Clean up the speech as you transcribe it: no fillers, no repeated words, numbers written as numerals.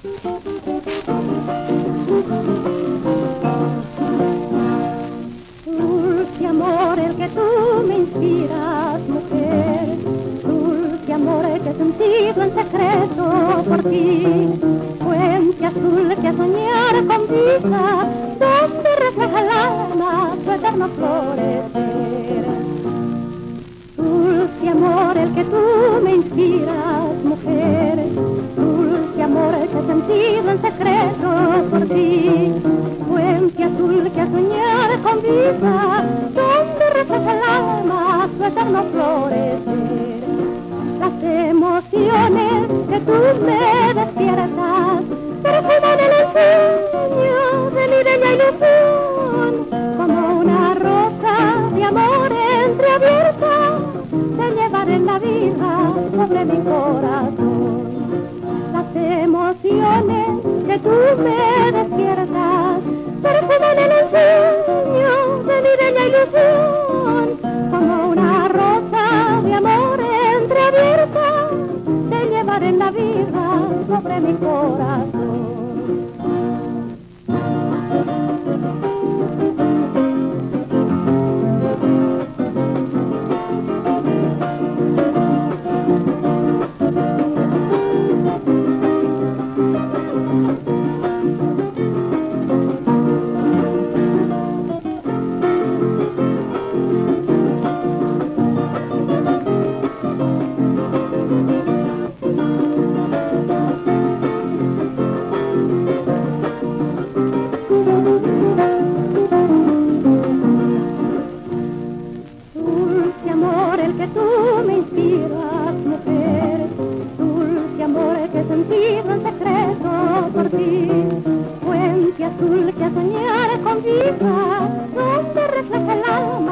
Dulce amor el que tú me inspiras, mujer, dulce amor el que he sentido en secreto por ti, puente azul que a soñar con vida, donde refleja el alma su eterno florecer. Dulce amor el que tú me inspiras, mujer, dulce amor el que he sentido en secreto por ti, puente azul que a soñar con vida, donde refleja el alma su eterno florecer. Las emociones que tú me despiertas perfuman el ensueño de mi bella ilusión, como una rosa de amor entreabierta, te llevaré en la vida sobre mi corazón. Las emociones que tú me despiertas perfuman el ensueño de mi bella ilusión, como una rosa de amor entreabierta, te llevaré en la vida sobre mi corazón. El que tú me inspiras, mujer, dulce amor el que he sentido en secreto por ti, puente azul que a soñar con vida, donde refleja el alma